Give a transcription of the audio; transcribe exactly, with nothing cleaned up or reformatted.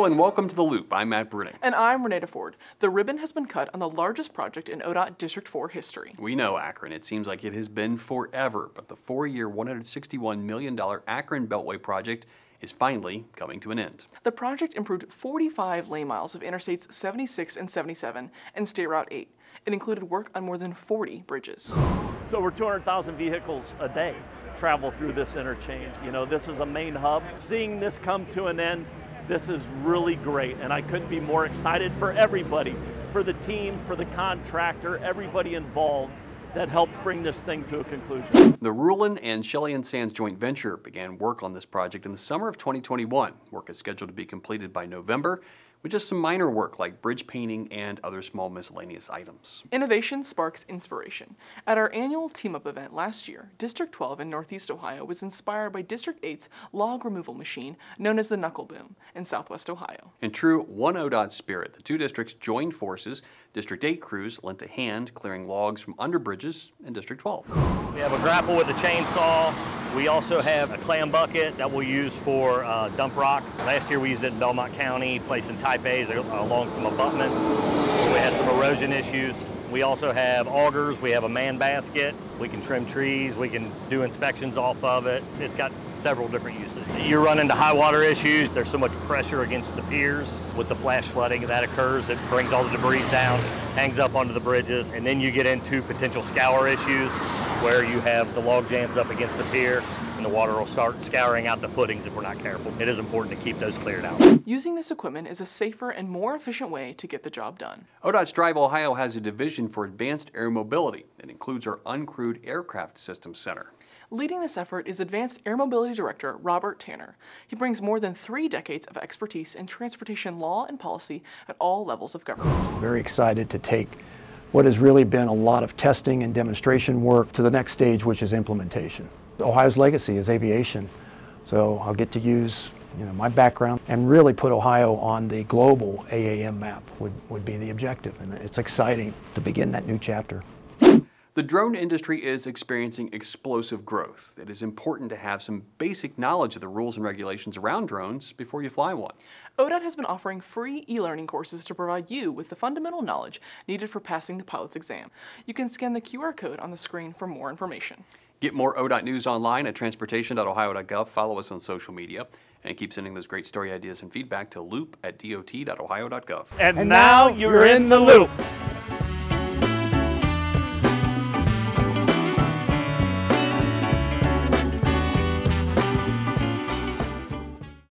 and welcome to The Loop. I'm Matt Bruning. And I'm Renee DeFord. The ribbon has been cut on the largest project in O D O T District four history. We know Akron. It seems like it has been forever, but the four-year, one hundred sixty-one million dollars Akron Beltway project is finally coming to an end. The project improved forty-five lane miles of Interstates seventy-six and seventy-seven and State Route eight. It included work on more than forty bridges. So over two hundred thousand vehicles a day travel through this interchange. You know, this is a main hub. Seeing this come to an end, this is really great, and I couldn't be more excited for everybody, for the team, for the contractor, everybody involved that helped bring this thing to a conclusion. The Rulin and Shelley and Sands joint venture began work on this project in the summer of twenty twenty-one. Work is scheduled to be completed by November, with just some minor work like bridge painting and other small miscellaneous items. Innovation sparks inspiration. At our annual team-up event last year, District twelve in Northeast Ohio was inspired by District eight's log removal machine known as the Knuckle Boom in Southwest Ohio. In true one O D O T spirit, the two districts joined forces. District eight crews lent a hand clearing logs from under bridges in District twelve. We have a grapple with a chainsaw. We also have a clam bucket that we'll use for uh, dump rock. Last year we used it in Belmont County, placing type A's along some abutments. We had some erosion issues. We also have augers, we have a man basket. We can trim trees, we can do inspections off of it. It's got several different uses. You run into high water issues, there's so much pressure against the piers. With the flash flooding that occurs, it brings all the debris down, hangs up onto the bridges, and then you get into potential scour issues where you have the log jams up against the pier and the water will start scouring out the footings if we're not careful. It is important to keep those cleared out. Using this equipment is a safer and more efficient way to get the job done. O D O T's Drive Ohio has a division for advanced air mobility that includes our Uncrewed Aircraft Systems Center. Leading this effort is Advanced Air Mobility Director Robert Tanner. He brings more than three decades of expertise in transportation law and policy at all levels of government. Very excited to take what has really been a lot of testing and demonstration work to the next stage, which is implementation. Ohio's legacy is aviation, so I'll get to use you know, my background and really put Ohio on the global A A M map would, would be the objective, and it's exciting to begin that new chapter. The drone industry is experiencing explosive growth. It is important to have some basic knowledge of the rules and regulations around drones before you fly one. O D O T has been offering free e-learning courses to provide you with the fundamental knowledge needed for passing the pilot's exam. You can scan the Q R code on the screen for more information. Get more O D O T news online at transportation dot ohio dot gov. Follow us on social media and keep sending those great story ideas and feedback to loop at dot dot ohio dot gov. And, and now you're in the loop.